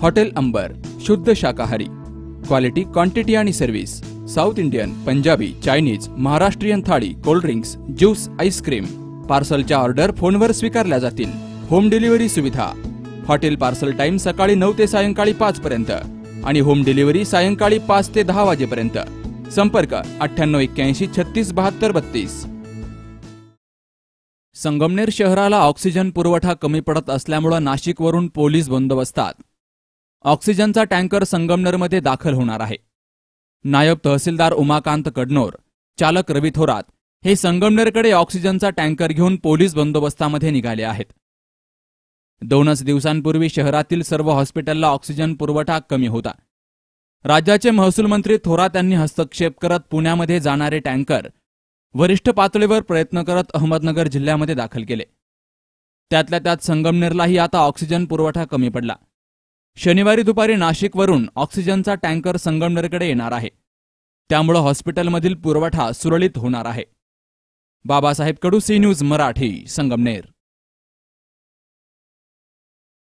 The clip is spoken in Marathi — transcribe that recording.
हॉटेल अंबर, शुद्ध शाकाहारी, क्वालिटी, क्वांटिटी आणि service, south Indian, Punjabi, Chinese, Maharashtrian thali, cold drinks, juice, ice cream, पार्सलच्या ऑर्डर फोनवर स्वीकारल्या जातील. होम डिलिव्हरी सुविधा. हॉटेल पार्सल टाइम सकाळी 9 ते सायंकाळी 5 पर्यंत आणि होम डिलिव्हरी सायंकाळी 5 ते 10 वाजेपर्यंत. संपर्क 9881 36 72 32. संगमनेर शहराला ऑक्सिजन पुरवठा कमी पडत असल्यामुळे नाशिकवरून पोलीस बंदोबस्तात. ऑक्सिजनचा टँकर संगमनेरमध्ये दाखल होणार आहे. नायब तहसीलदार उमाकांत कडनोर, चालक रवी थोरात हे संगमनेरकडे ऑक्सिजनचा टँकर घेऊन पोलीस बंदोबस्तामध्ये निघाले आहेत. 2 दिवसांपूर्वी शहरातील सर्व हॉस्पिटलला ऑक्सिजन पुरवठा कमी होता. राज्याचे महसूल मंत्री थोरात यांनी हस्तक्षेप करत पुण्यामध्ये जाणारे टँकर वरिष्ठ पातळीवर प्रयत्न करत अहमदनगर जिल्ह्यामध्ये दाखल केले. त्यातल्या त्यात संगमनेरलाही आता ऑक्सिजन पुरवठा कमी पडला. शनिवारी दुपारी नाशिकवरून ऑक्सिजनचा टँकर संगमनेरकडे येणार आहे. त्यामुळे हॉस्पिटलमधील पुरवठा सुरळीत होणार आहे. Babasaheb Kadu, C news Marathi, Sangamner.